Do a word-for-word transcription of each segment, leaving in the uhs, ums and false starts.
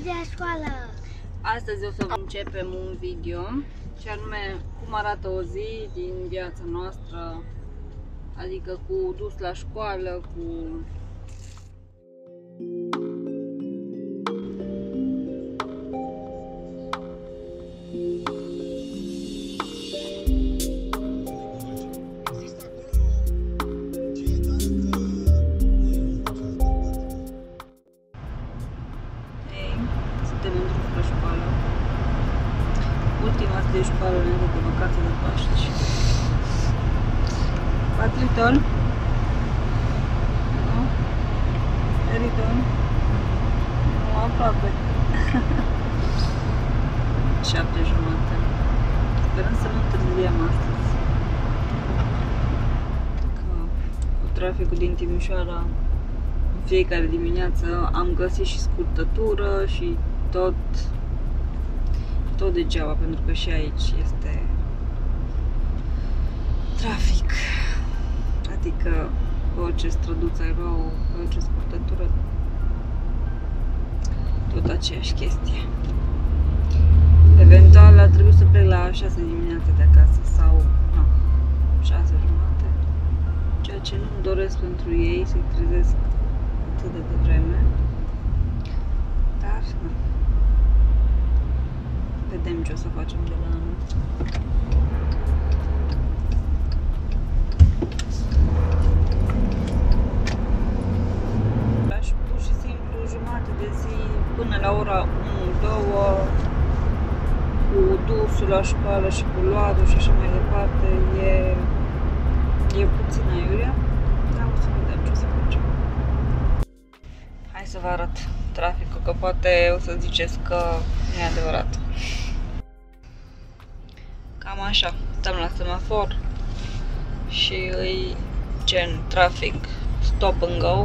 de la școală! Astăzi o să începem un video, ce anume cum arată o zi din viața noastră, adică cu dus la școală, cu... Ultima zi de școală înainte de vacanță de Paști. Patriton? Nu? Eriton? Nu, aproape. Șapte jumate. Sperăm să nu întârziem astăzi. Că cu traficul din Timișoara în fiecare dimineață am găsit și scurtătură și tot tot degeaba, pentru că și aici este trafic. Adică pe orice străduță ai lua, pe orice scurtătură, tot aceeași chestie. Eventual ar trebui să plec la șase dimineața de acasă sau nu, șase jumate. Ceea ce nu-mi doresc pentru ei, să-i trezesc atât de devreme. Dar, nu. Vedem ce o să facem de la anul. Aș pur și simplu jumătate de zi până la ora unu două cu dusul la școală și cu luatul și așa mai departe e, e puțin aiurea, dar o să vedem ce o să facem. Hai să vă arăt traficul, că poate o să ziceți că nu e adevărat. Cam așa, stăm la semafor și îi gen trafic stop and go,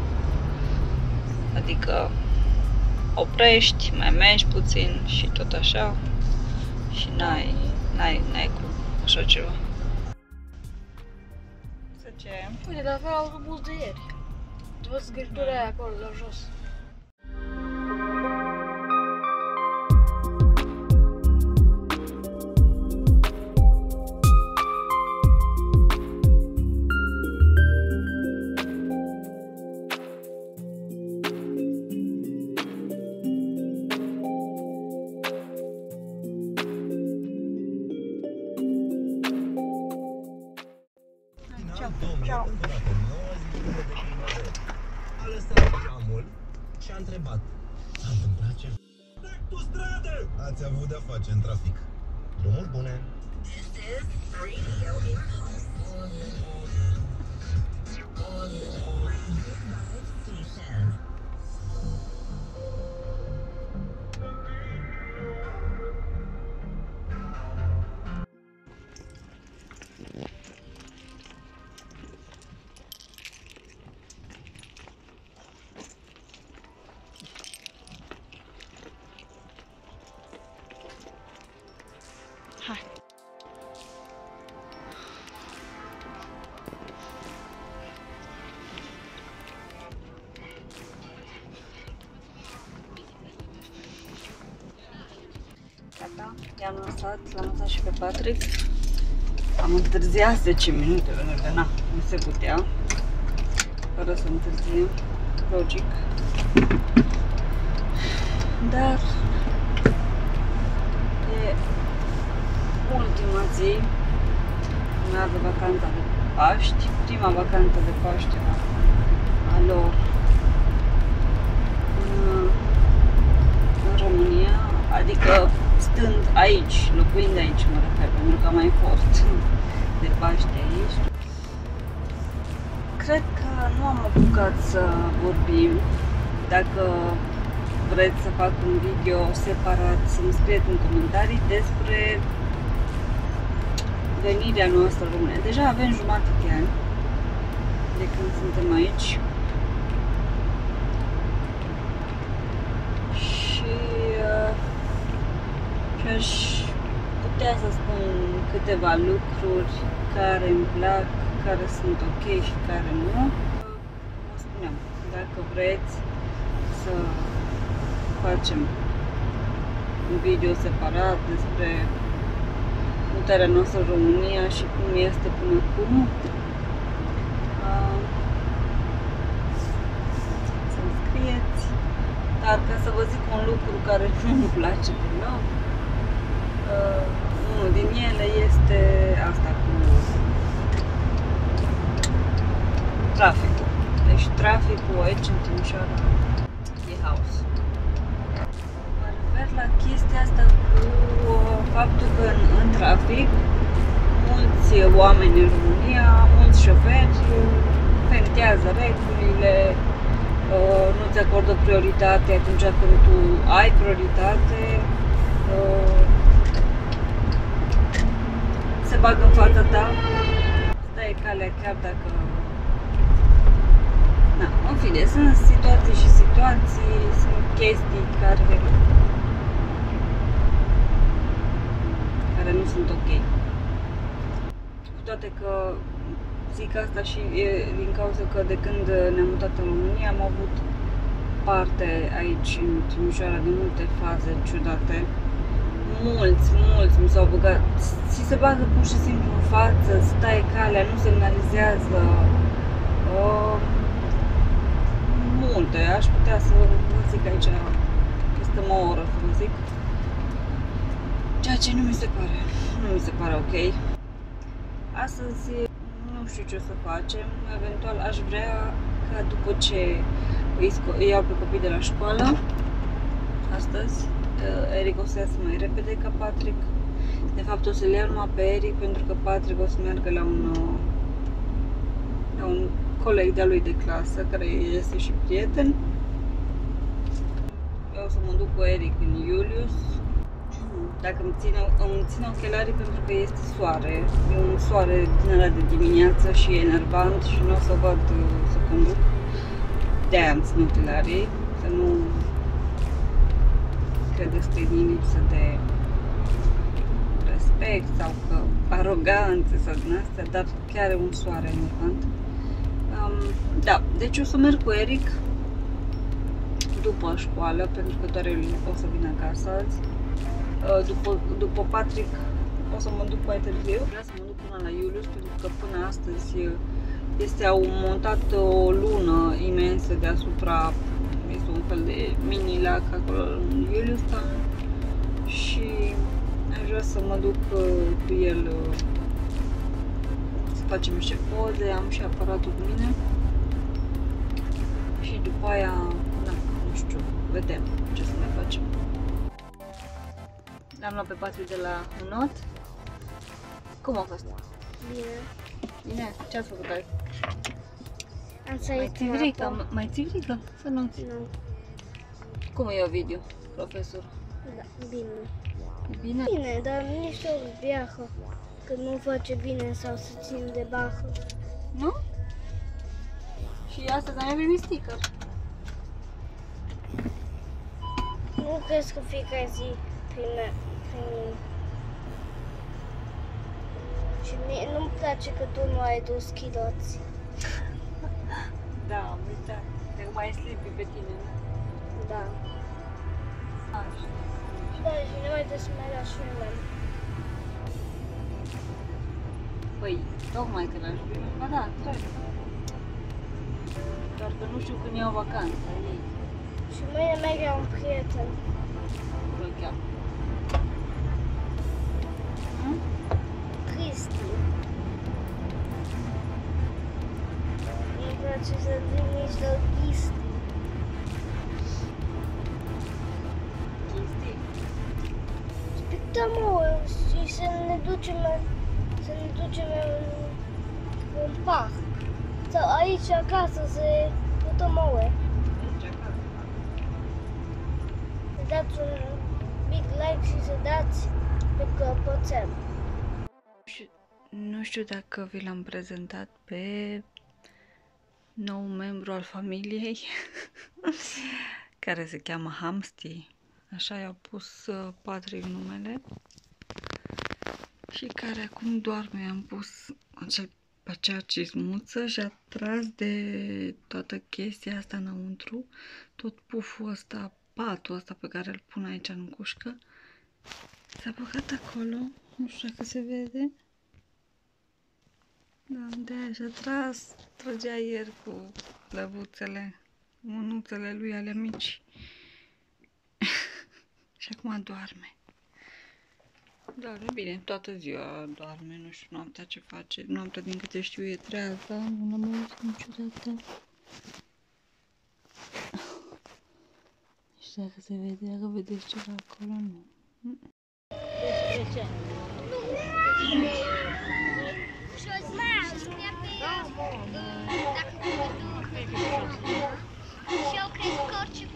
adică oprești, mai mergi puțin și tot așa și n-ai, n-ai, n-ai cum așa ceva. Să ce? Uite, la fel autobuz de ieri. Tu văd zgârtura aia acolo, la jos. Ciao. A lăsat geamul și a întrebat: s-a întâmplat ceva? Dreptul stradă! Ați avut de-a face în trafic. Drumuri bune! This is Radio Impulse. Station. Hai. Gata, i-am lăsat, l-am lăsat și pe Patrick. Am întârziat zece minute, pentru că na, nu se putea, fără să întârziem, logic. Dar e ultima zi, urmează vacanța de Paști, prima vacanță de Paște a lor în, în România, adică stând aici, locuind aici, mă refer, pentru că am mai fost de Paște aici. Cred că nu am apucat să vorbim. Dacă vreți să fac un video separat, să-mi scrieți în comentarii despre venirea noastră în România. Deja avem jumătate de ani de când suntem aici și, uh, și aș putea să spun câteva lucruri care îmi plac, care sunt ok și care nu. Vă spuneam, dacă vreți să facem un video separat despre mutarea noastră în România și cum este până acum. Uh, să-mi scrieți. Dar ca să vă zic un lucru care nu îmi place deloc, uh, unul din ele este asta cu traficul. Deci traficul aici în Timișoara e haos. Mă refer la chestia asta cu faptul că în, în trafic mulți oameni în România, mulți șoferi fentează regulile, nu-ți acordă prioritate atunci când tu ai prioritate, se bagă în fața ta, stai calea chiar dacă... Na, în fine, sunt situații și situații, sunt chestii care care nu sunt ok. Cu toate că zic asta și e din cauza că de când ne-am mutat în România am avut parte aici în Timișoara de multe faze ciudate. Mulți, mulți mi s-au băgat, ți se bagă pur și simplu în față, stai calea, nu semnalizează. Uh, multe, aș putea să vă zic aici, că stăm o oră, să vă zic. Ceea ce nu mi se pare, nu mi se pare ok. Astăzi nu știu ce o să facem, eventual aș vrea ca după ce îi iau pe copii de la școală, astăzi, Eric o să iasă mai repede ca Patrick. De fapt o să-l iau numai pe Eric pentru că Patrick o să meargă la un, la un coleg de-a lui de clasă, care este și prieten. Eu o să mă duc cu Eric în Iulius. Dacă îmi ține, îmi ține ochelarii pentru că este soare. E un soare din ăla de dimineață și e enervant și nu o să văd să conduc. De-aia îmi țin ochelarii, să nu credeți că e din lipsă de respect sau că aroganță sau din astea, dar chiar e un soare enervant. Um, da, deci o să merg cu Eric după școală, pentru că doar el o să vină acasă azi. După, după Patrick o să mă duc mai târziu. Vreau să mă duc până la Iulius, pentru că până astăzi este, au montat o lună imensă deasupra, este un fel de mini lac acolo în Iuliustown și aș vrea să mă duc cu el să facem niște poze, am și aparatul cu mine și după aia, da, nu știu, vedem ce să mai facem. L-am luat pe Patrick de la Unot. Cum a fost? Bine. Bine? Ce ați făcut azi? Am Mai sărit țivrică, mai țivrică? Să nu-ți... Nu. Cum e Ovidiu, profesor? Da, bine. E bine? Bine, dar nici o viahă. Că nu face bine sau să țin de bahă. Nu? Și astăzi am primit sticker. Nu crezi că fiecare zi prime, prime. Și mie nu-mi place că tu nu ai dus chiloți. Da, am uitat. Te mai slipi pe tine, nu? Da. Așa. Da, și nu mai trebuie să mai lași filmăm. Păi, tocmai că l-aș vrea. Ba da, trebuie. Doar că nu știu când iau vacanță ei. Și mâine merg la un prieten. Îl cheamă. Cristi. Îmi place să vin nici la Cristi. Chestii. Spectăm o și să ne ducem în, să ne ducem în, în parc. Sau aici acasă să putăm ouă. Aici acasă. Să dați un big like și să dați pe clopoțel. Nu știu dacă vi l-am prezentat pe nou membru al familiei care se cheamă Hamsti. Așa i-a pus uh, Patrick numele și care acum doarme. I-am pus acel, acea cizmuță și a tras de toată chestia asta înăuntru, tot puful ăsta patul ăsta pe care îl pun aici în cușcă. S-a băgat acolo, nu știu dacă se vede. Da, de aia și-a tras, trăgea ieri cu lăbuțele, mânuțele lui ale mici. Și acum doarme. Doarme bine, toată ziua doarme, nu știu noaptea ce face. Noaptea, din câte știu, e trează, nu l-am auzit niciodată. Nu știu dacă se vede, dacă vedeți ceva acolo, nu. De ce? Și au crescut și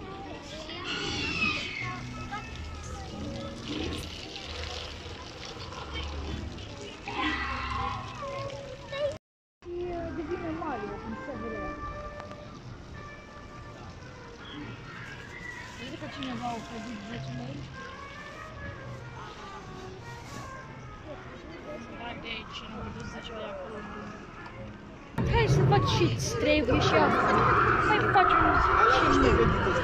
devine mare, cum se vede. Vezi că cineva a oferit zece lei? De aici, nu văd zece lei acolo. Hai să faci și-ți trebuie și asta. Hai facem și noi.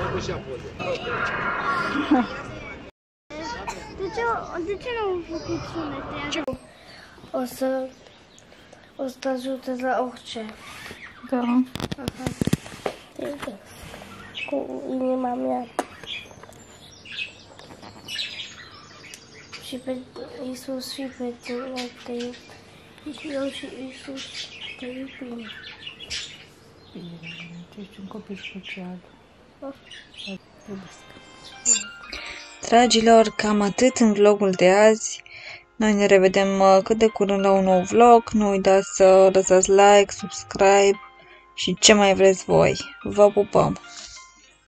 De ce, de ce nu am făcut sunete? O să, o să te ajute la orice. Da. Aha. Cu inima mea. Și pe Iisus și pe tine te iubim. Și eu și Iisus te iubim. Bine, tu ești un copil special. Dragilor, cam atât în vlogul de azi. Noi ne revedem cât de curând la un nou vlog. Nu uitați să lăsați like, subscribe și ce mai vreți voi. Vă pupăm!